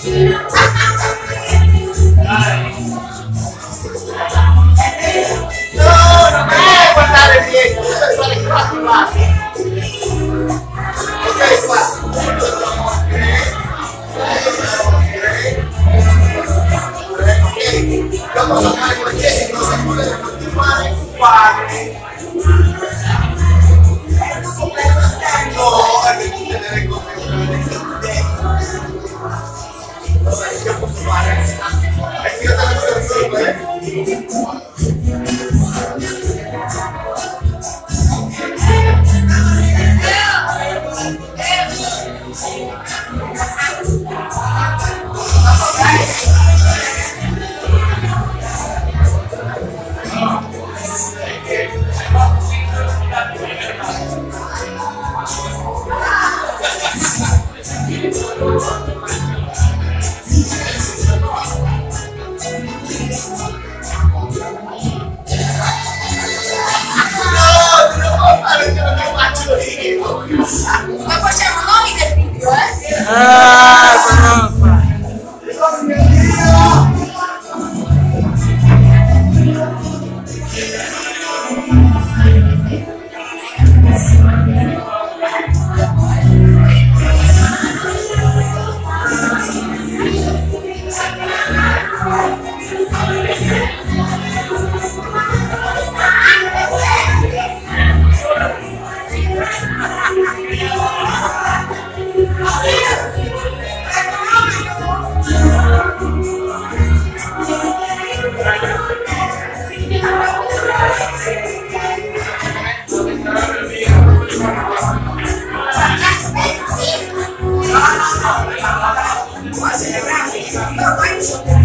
non è guardare dietro, deve stare qua. Ok, qua. Dopo toccare con le chiese, cosa vuole continuare uguale. No, è tutte le regole vabbè, che posso fare? È che io te la sto Ma facciamo noi del video, eh? Ah, No,